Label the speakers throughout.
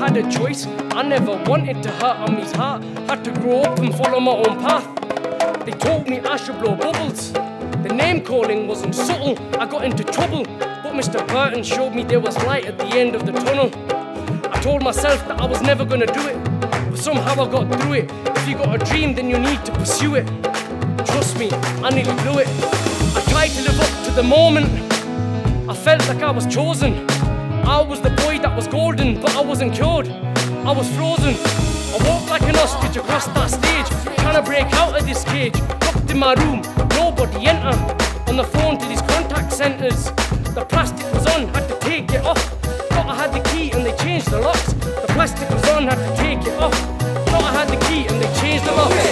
Speaker 1: had a choice. I never wanted to hurt Ammi's heart. Had to grow up and follow my own path. They told me I should blow bubbles. The name calling wasn't subtle. I got into trouble, but Mr. Burton showed me there was light at the end of the tunnel. I told myself that I was never gonna do it, but somehow I got through it. If you got a dream, then you need to pursue it. Trust me, I nearly blew it. I tried to live up to the moment. I felt like I was chosen. I was the boy that was golden, but I wasn't cured. I was frozen. I walked like an ostrich across that stage, trying to break out of this cage. Locked in my room, nobody enter. On the phone to these contact centres. The plastic was on, had to take it off. Thought I had the key and they changed the locks. The plastic was on, had to take it off. Thought I had the key and they changed the locks.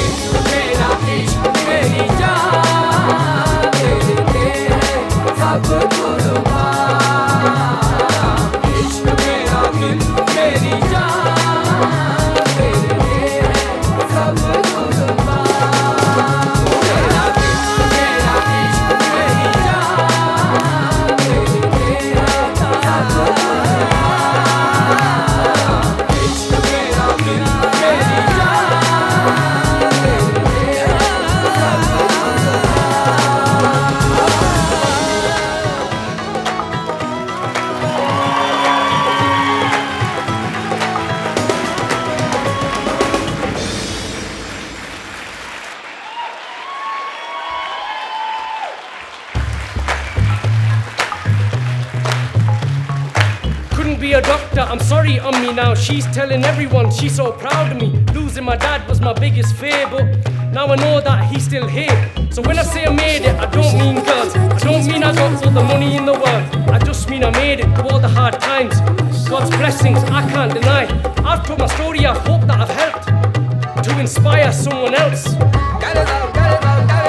Speaker 1: I'm sorry, Ammi now, she's telling everyone she's so proud of me. Losing my dad was my biggest fear, but now I know that he's still here. So when I say I made it, I don't mean girls. I don't mean I got all the money in the world. I just mean I made it through all the hard times. God's blessings, I can't deny. I've told my story, I hope that I've helped to inspire someone else.